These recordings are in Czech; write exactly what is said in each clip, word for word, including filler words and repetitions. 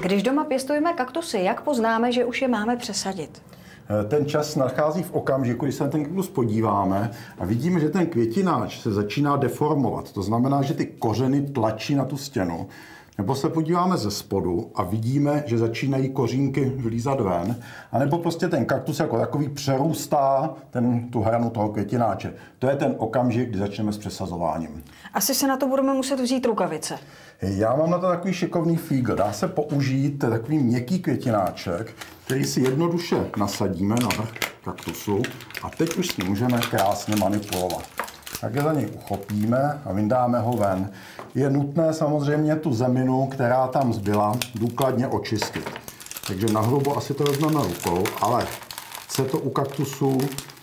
Když doma pěstujeme kaktusy, jak poznáme, že už je máme přesadit? Ten čas nachází v okamžiku, když se na ten kaktus podíváme a vidíme, že ten květináč se začíná deformovat. To znamená, že ty kořeny tlačí na tu stěnu. Nebo se podíváme ze spodu a vidíme, že začínají kořínky vylízat ven. A nebo prostě ten kaktus jako takový přerůstá ten, tu hranu toho květináče. To je ten okamžik, kdy začneme s přesazováním. Asi se na to budeme muset vzít rukavice. Já mám na to takový šikovný fígl. Dá se použít takový měkký květináček, který si jednoduše nasadíme na vrch kaktusu a teď už s ním můžeme krásně manipulovat. Tak je za něj uchopíme a vyndáme ho ven. Je nutné samozřejmě tu zeminu, která tam zbyla, důkladně očistit. Takže nahrubo asi to vezmeme rukou, ale chce to u kaktusu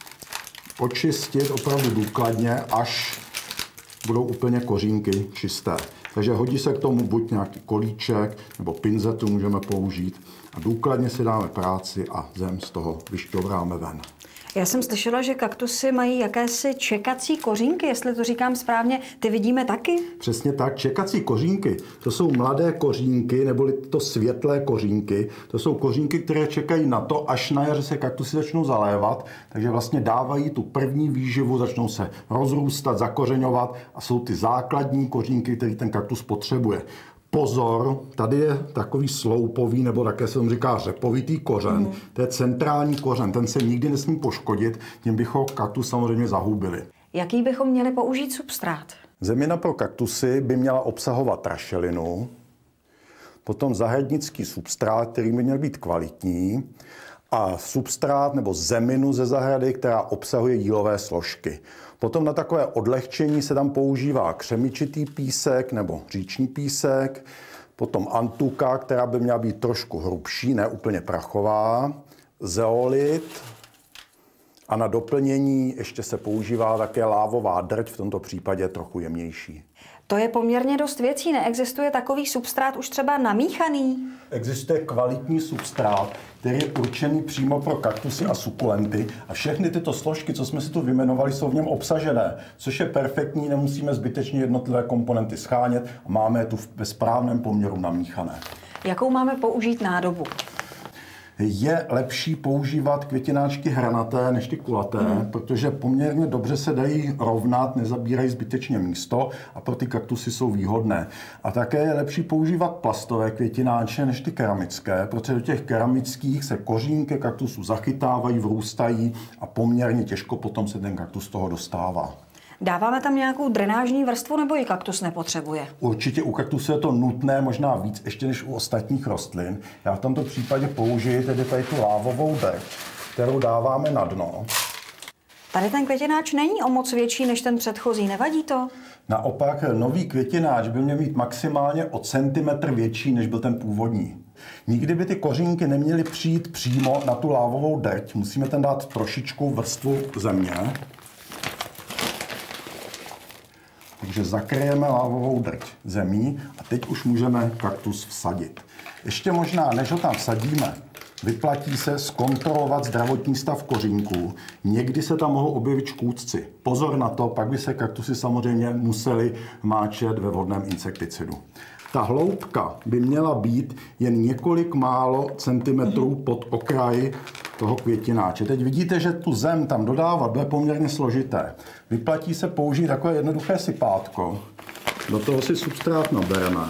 očistit opravdu důkladně, až budou úplně kořínky čisté. Takže hodí se k tomu buď nějaký kolíček, nebo pinzetu můžeme použít a důkladně si dáme práci a zem z toho vyšťouráme ven. Já jsem slyšela, že kaktusy mají jakési čekací kořínky, jestli to říkám správně. Ty vidíme taky? Přesně tak. Čekací kořínky, to jsou mladé kořínky, neboli to světlé kořínky. To jsou kořínky, které čekají na to, až na jaře se kaktusy začnou zalévat, takže vlastně dávají tu první výživu, začnou se rozrůstat, zakořeňovat a jsou ty základní kořínky, které ten kaktus potřebuje. Pozor, tady je takový sloupový, nebo také se tomu říká řepovitý kořen. Mm. To je centrální kořen, ten se nikdy nesmí poškodit, tím bychom kaktus samozřejmě zahubili. Jaký bychom měli použít substrát? Zemina pro kaktusy by měla obsahovat rašelinu, potom zahradnický substrát, který by měl být kvalitní, a substrát nebo zeminu ze zahrady, která obsahuje jílové složky. Potom na takové odlehčení se tam používá křemičitý písek nebo říční písek, potom antuka, která by měla být trošku hrubší, ne úplně prachová, zeolit a na doplnění ještě se používá také lávová drť, v tomto případě trochu jemnější. To je poměrně dost věcí. Neexistuje takový substrát už třeba namíchaný? Existuje kvalitní substrát, který je určený přímo pro kaktusy a sukulenty a všechny tyto složky, co jsme si tu vyjmenovali, jsou v něm obsažené, což je perfektní, nemusíme zbytečně jednotlivé komponenty schánět a máme je tu ve správném poměru namíchané. Jakou máme použít nádobu? Je lepší používat květináčky hranaté než ty kulaté, hmm. protože poměrně dobře se dají rovnat, nezabírají zbytečně místo a pro ty kaktusy jsou výhodné. A také je lepší používat plastové květináče než ty keramické, protože do těch keramických se kořínky kaktusu zachytávají, vrůstají a poměrně těžko potom se ten kaktus z toho dostává. Dáváme tam nějakou drenážní vrstvu, nebo ji kaktus nepotřebuje? Určitě u kaktusu je to nutné, možná víc ještě než u ostatních rostlin. Já v tomto případě použiji tedy tady tu lávovou drť, kterou dáváme na dno. Tady ten květináč není o moc větší než ten předchozí, nevadí to? Naopak, nový květináč by měl být maximálně o centimetr větší, než byl ten původní. Nikdy by ty kořínky neměly přijít přímo na tu lávovou drť. Musíme tam dát trošičku vrstvu země. Takže zakryjeme lávovou drť zemí a teď už můžeme kaktus vsadit. Ještě možná, než ho tam vsadíme, vyplatí se zkontrolovat zdravotní stav kořínků. Někdy se tam mohou objevit škůdci. Pozor na to, pak by se kaktusy samozřejmě musely máčet ve vhodném insekticidu. Ta hloubka by měla být jen několik málo centimetrů pod okraj toho květináče. Teď vidíte, že tu zem tam dodávat bude poměrně složité. Vyplatí se použít takové jednoduché sypátko. Do toho si substrát nabereme.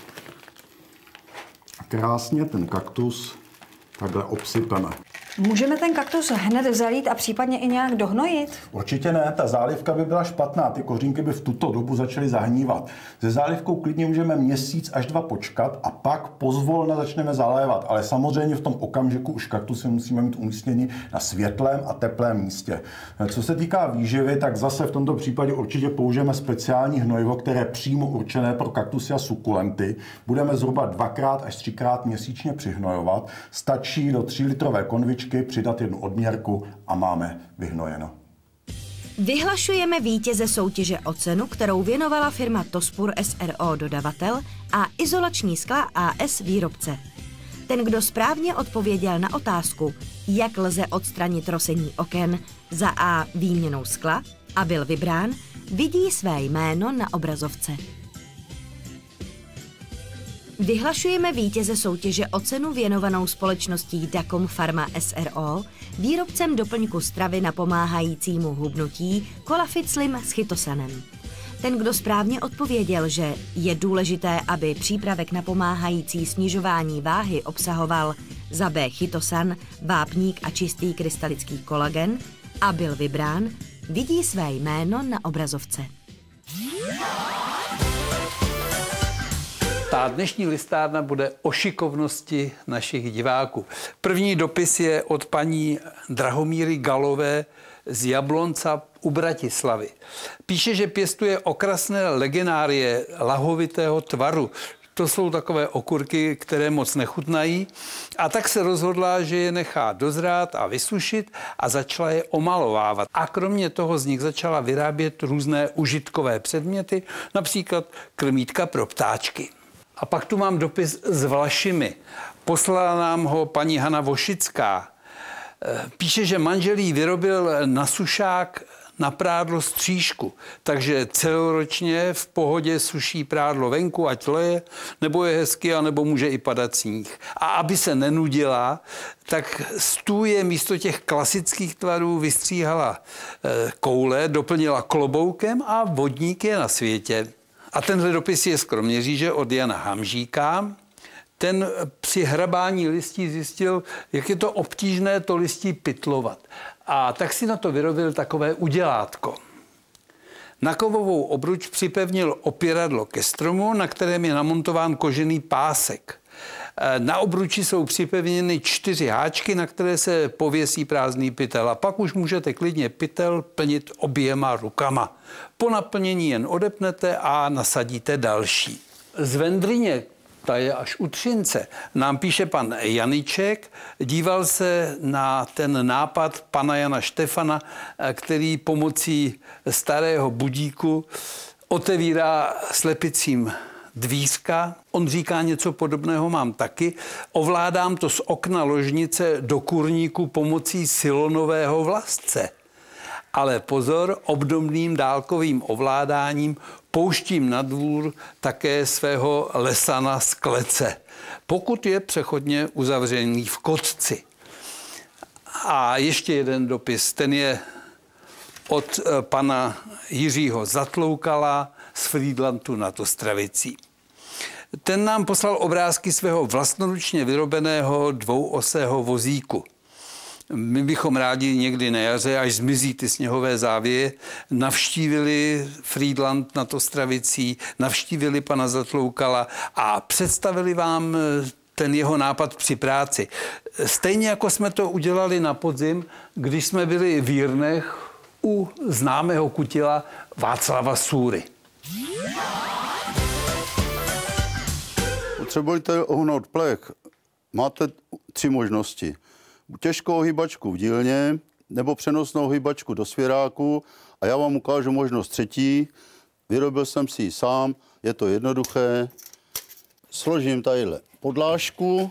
A krásně ten kaktus takhle obsypeme. Můžeme ten kaktus hned zalít a případně i nějak dohnojit? Určitě ne, ta zálivka by byla špatná, ty kořínky by v tuto dobu začaly zahnívat. Se zálivkou klidně můžeme měsíc až dva počkat a pak pozvolna začneme zalévat, ale samozřejmě v tom okamžiku už kaktusy musíme mít umístěni na světlém a teplém místě. Co se týká výživy, tak zase v tomto případě určitě použijeme speciální hnojivo, které je přímo určené pro kaktusy a sukulenty. Budeme zhruba dvakrát až třikrát měsíčně přihnojovat. Stačí do třílitrové konvičky přidat jednu odměrku a máme vyhnojeno. Vyhlašujeme vítěze soutěže o cenu, kterou věnovala firma Tospur S R O dodavatel a Izolační skla A S výrobce. Ten, kdo správně odpověděl na otázku, jak lze odstranit rosení oken za A výměnou skla a byl vybrán, vidí své jméno na obrazovce. Vyhlašujeme vítěze soutěže o cenu věnovanou společností Dacom Pharma S R O, výrobcem doplňku stravy napomáhajícímu hubnutí Colafit Slim s chytosanem. Ten, kdo správně odpověděl, že je důležité, aby přípravek napomáhající snižování váhy obsahoval za B chytosan, vápník a čistý krystalický kolagen a byl vybrán, vidí své jméno na obrazovce. Ta dnešní listárna bude o šikovnosti našich diváků. První dopis je od paní Drahomíry Galové z Jablonca u Bratislavy. Píše, že pěstuje okrasné legenárie lahovitého tvaru. To jsou takové okurky, které moc nechutnají. A tak se rozhodla, že je nechá dozrát a vysušit a začala je omalovávat. A kromě toho z nich začala vyrábět různé užitkové předměty, například krmítka pro ptáčky. A pak tu mám dopis s Vlašimi. Poslala nám ho paní Hana Vošická. Píše, že manžel jí vyrobil na sušák na prádlo střížku, takže celoročně v pohodě suší prádlo venku, ať leje, nebo je hezky, anebo může i padat sníh. A aby se nenudila, tak stůje místo těch klasických tvarů vystříhala koule, doplnila kloboukem a vodník je na světě. A tenhle dopis je z Kroměříže od Jana Hamžíka. Ten při hrabání listí zjistil, jak je to obtížné to listí pytlovat. A tak si na to vyrobil takové udělátko. Na kovovou obruč připevnil opěradlo ke stromu, na kterém je namontován kožený pásek. Na obruči jsou připevněny čtyři háčky, na které se pověsí prázdný pytel. A pak už můžete klidně pytel plnit oběma rukama. Po naplnění jen odepnete a nasadíte další. Z Vendryně, ta je až u Třince, nám píše pan Janiček, díval se na ten nápad pana Jana Štefana, který pomocí starého budíku otevírá slepicím dvířka. On říká něco podobného mám taky. Ovládám to z okna ložnice do kurníku pomocí silonového vlasce. Ale pozor, obdobným dálkovým ovládáním pouštím na dvůr také svého lesana z klece, pokud je přechodně uzavřený v kotci. A ještě jeden dopis, ten je od pana Jiřího Zatloukala z Frýdlantu nad Ostravicí. Ten nám poslal obrázky svého vlastnoručně vyrobeného dvouosého vozíku. My bychom rádi někdy na jaře, až zmizí ty sněhové závěje, navštívili Frýdlant nad Ostravicí, navštívili pana Zatloukala a představili vám ten jeho nápad při práci. Stejně jako jsme to udělali na podzim, když jsme byli v Jirnech u známého kutila Václava Sůry. Potřebujete ohnout plech, máte tři možnosti. Těžkou hýbačku v dílně nebo přenosnou hýbačku do svěráku a já vám ukážu možnost třetí. Vyrobil jsem si ji sám, je to jednoduché. Složím tadyhle podlážku,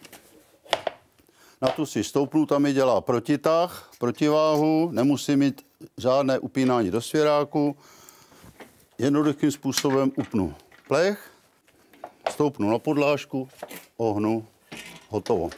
na tu si stoupnu, tam mi dělá protitah, protiváhu, nemusím mít žádné upínání do svěráku. Jednoduchým způsobem upnu plech, stoupnu na podlážku, ohnu, hotovo.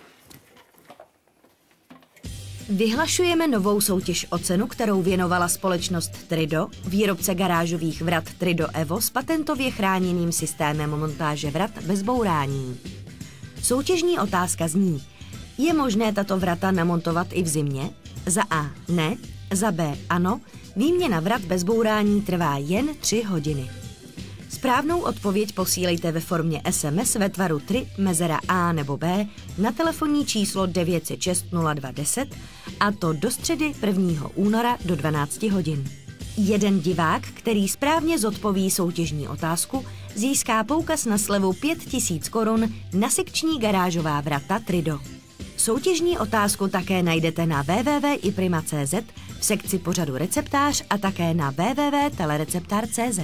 Vyhlašujeme novou soutěž o cenu, kterou věnovala společnost Trido, výrobce garážových vrat Trido Evo s patentově chráněným systémem montáže vrat bez bourání. Soutěžní otázka zní: je možné tato vrata namontovat i v zimě? Za A ne, za B ano, výměna vrat bez bourání trvá jen tři hodiny. Správnou odpověď posílejte ve formě S M S ve tvaru tri, mezera A nebo B na telefonní číslo devět set šest nula dva deset a to do středy prvního února do dvanácti hodin. Jeden divák, který správně zodpoví soutěžní otázku, získá poukaz na slevu pět tisíc korun na sekční garážová vrata Trido. Soutěžní otázku také najdete na w w w tečka i prima tečka c z v sekci pořadu receptář a také na w w w tečka telereceptar tečka c z.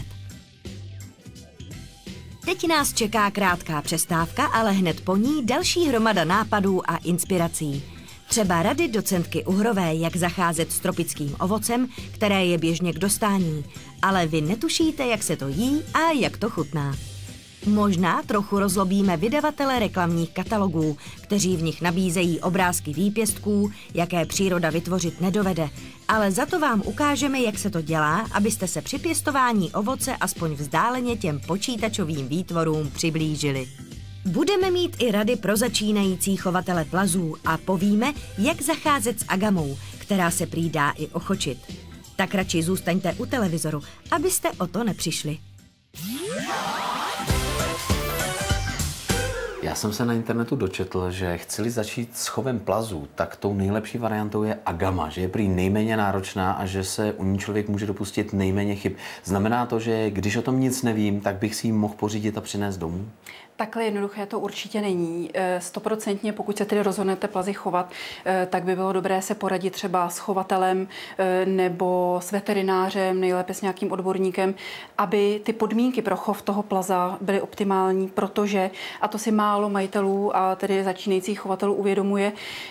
Teď nás čeká krátká přestávka, ale hned po ní další hromada nápadů a inspirací. Třeba rady docentky Uhrové, jak zacházet s tropickým ovocem, které je běžně k dostání. Ale vy netušíte, jak se to jí a jak to chutná. Možná trochu rozlobíme vydavatele reklamních katalogů, kteří v nich nabízejí obrázky výpěstků, jaké příroda vytvořit nedovede. Ale za to vám ukážeme, jak se to dělá, abyste se při pěstování ovoce aspoň vzdáleně těm počítačovým výtvorům přiblížili. Budeme mít i rady pro začínající chovatele plazů a povíme, jak zacházet s agamou, která se prý dá i ochočit. Tak radši zůstaňte u televizoru, abyste o to nepřišli. Já jsem se na internetu dočetl, že chceli začít s chovem plazů, tak tou nejlepší variantou je agama, že je prý nejméně náročná a že se u ní člověk může dopustit nejméně chyb. Znamená to, že když o tom nic nevím, tak bych si ji mohl pořídit a přinést domů? Takhle jednoduché to určitě není. Stoprocentně, pokud se tedy rozhodnete plazy chovat, tak by bylo dobré se poradit třeba s chovatelem nebo s veterinářem, nejlépe s nějakým odborníkem, aby ty podmínky pro chov toho plaza byly optimální, protože, a to si málo majitelů a tedy začínajících chovatelů uvědomuje,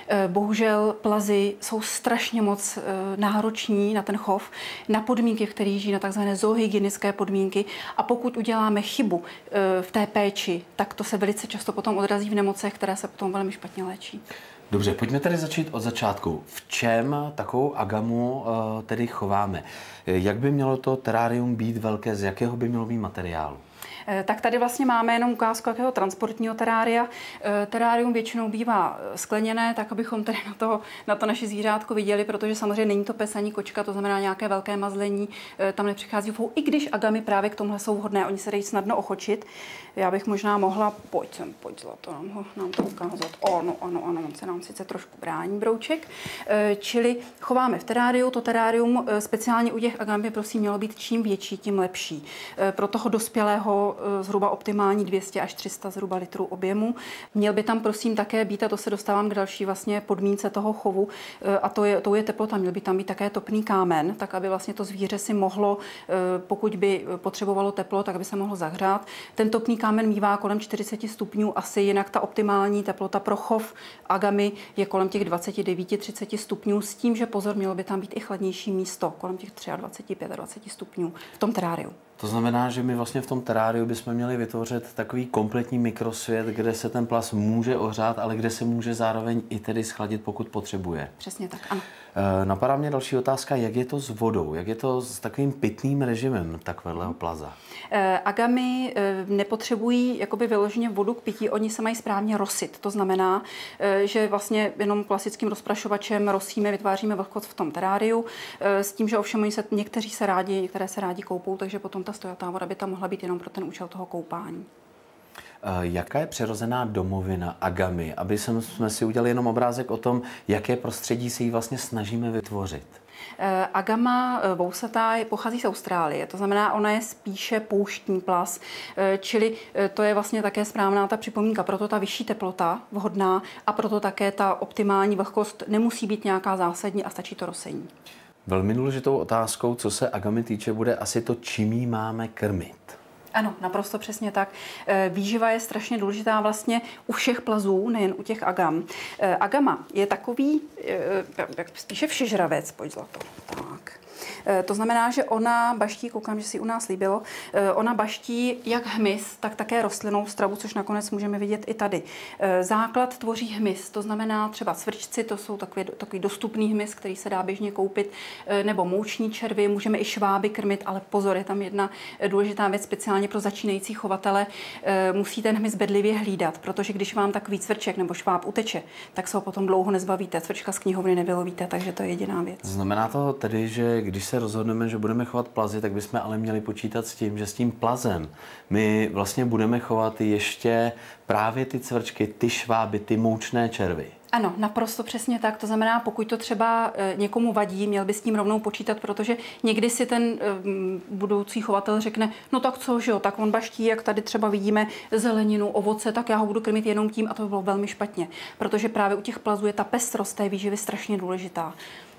bohužel plazy jsou strašně moc nároční na ten chov, na podmínky, v kterých žijí, na takzvané zoohygienické podmínky, a pokud uděláme chybu v té péči, tak to se velice často potom odrazí v nemocech, které se potom velmi špatně léčí. Dobře, pojďme tedy začít od začátku. V čem takovou agamu uh, tedy chováme? Jak by mělo to terárium být velké, z jakého by mělo být materiálu? Tak tady vlastně máme jenom ukázku jakého transportního terária. Terárium většinou bývá skleněné, tak abychom tedy na to, na to naše zvířátko viděli, protože samozřejmě není to pes ani kočka, to znamená nějaké velké mazlení, tam nepřichází fou, i když agamy právě k tomuhle jsou vhodné, oni se dají snadno ochočit. Já bych možná mohla, pojď sem, pojď zlato, nám, ho, nám to ukázat. Ano, ano, ano, on se nám sice trošku brání brouček. Čili chováme v teráriu, to terárium speciálně u těch agam by prosím mělo být čím větší, tím lepší. Pro toho dospělého zhruba optimální dvě stě až tři sta zhruba litrů objemu. Měl by tam prosím také být, a to se dostávám k další vlastně podmínce toho chovu, a to je, to je teplota, měl by tam být také topný kámen, tak aby vlastně to zvíře si mohlo, pokud by potřebovalo teplo, tak aby se mohlo zahřát. Ten topný kámen mívá kolem čtyřicet stupňů asi, jinak ta optimální teplota pro chov agamy je kolem těch dvacet devět třicet stupňů, s tím, že pozor, mělo by tam být i chladnější místo, kolem těch dvacet tři dvacet pět stupňů v tom teráriu. To znamená, že my vlastně v tom teráriu bychom měli vytvořit takový kompletní mikrosvět, kde se ten plaz může ohřát, ale kde se může zároveň i tedy schladit, pokud potřebuje. Přesně tak, ano. E, napadá mě další otázka, jak je to s vodou, jak je to s takovým pitným režimem takového plaza? E, agamy e, nepotřebují jakoby vyloženě vodu k pití, oni se mají správně rosit. To znamená, e, že vlastně jenom klasickým rozprašovačem rosíme, vytváříme vlhkost v tom teráriu, e, s tím, že ovšem oni se, někteří se rádi, některé se rádi koupou, takže potom ta stojatá voda by tam mohla být jenom pro ten účel toho koupání. Jaká je přirozená domovina agamy, aby jsme si udělali jenom obrázek o tom, jaké prostředí se jí vlastně snažíme vytvořit? Agama vousatá pochází z Austrálie, to znamená, ona je spíše pouštní plas, čili to je vlastně také správná ta připomínka, proto ta vyšší teplota vhodná a proto také ta optimální vlhkost nemusí být nějaká zásadní a stačí to rosení. Velmi důležitou otázkou, co se agamy týče, bude asi to, čím jí máme krmit. Ano, naprosto přesně tak. Výživa je strašně důležitá vlastně u všech plazů, nejen u těch agam. Agama je takový, spíše všežravec, pojď zlato. Tak. To znamená, že ona baští, koukám, že si u nás líbilo, ona baští jak hmyz, tak také rostlinnou stravu, což nakonec můžeme vidět i tady. Základ tvoří hmyz, to znamená třeba cvrčci, to jsou takový, takový dostupný hmyz, který se dá běžně koupit, nebo mouční červy, můžeme i šváby krmit, ale pozor, je tam jedna důležitá věc speciálně pro začínající chovatele, musí ten hmyz bedlivě hlídat, protože když vám takový cvrček nebo šváb uteče, tak se ho potom dlouho nezbavíte, cvrčka z knihovny nevylovíte, takže to je jediná věc. Znamená to tedy, že když se rozhodneme, že budeme chovat plazy, tak bychom ale měli počítat s tím, že s tím plazem my vlastně budeme chovat ještě právě ty cvrčky, ty šváby, ty moučné červy. Ano, naprosto přesně tak. To znamená, pokud to třeba někomu vadí, měl by s tím rovnou počítat, protože někdy si ten um, budoucí chovatel řekne, no tak co, že jo, tak on baští, jak tady třeba vidíme zeleninu, ovoce, tak já ho budu krmit jenom tím a to by bylo velmi špatně, protože právě u těch plazů je ta pestrost té výživy strašně důležitá.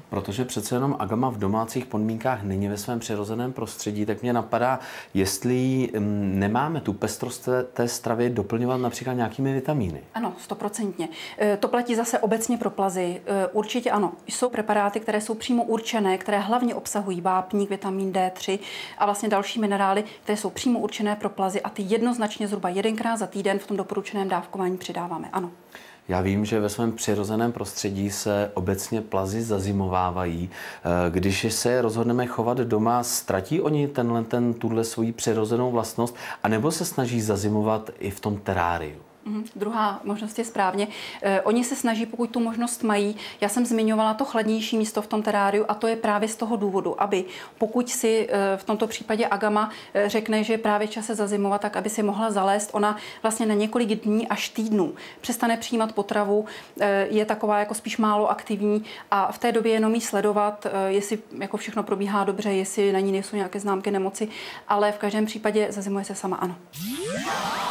Protože přece jenom agama v domácích podmínkách není ve svém přirozeném prostředí, tak mě napadá, jestli nemáme tu pestrost té, té stravy doplňovat například nějakými vitamíny. Ano, stoprocentně. To platí zase obecně pro plazy. Určitě ano. Jsou preparáty, které jsou přímo určené, které hlavně obsahují vápník, vitamin D tři a vlastně další minerály, které jsou přímo určené pro plazy a ty jednoznačně zhruba jedenkrát za týden v tom doporučeném dávkování přidáváme. Ano. Já vím, že ve svém přirozeném prostředí se obecně plazy zazimovávají. Když se rozhodneme chovat doma, ztratí oni tenhle, ten, tuhle svoji přirozenou vlastnost, anebo se snaží zazimovat i v tom teráriu? Mm, druhá možnost je správně. Eh, oni se snaží, pokud tu možnost mají. Já jsem zmiňovala to chladnější místo v tom teráriu a to je právě z toho důvodu, aby pokud si eh, v tomto případě agama eh, řekne, že je právě čas se zazimovat, tak aby si mohla zalézt. Ona vlastně na několik dní až týdnů přestane přijímat potravu, eh, je taková jako spíš málo aktivní a v té době jenom jí sledovat, eh, jestli jako všechno probíhá dobře, jestli na ní nejsou nějaké známky nemoci, ale v každém případě zazimuje se sama, ano.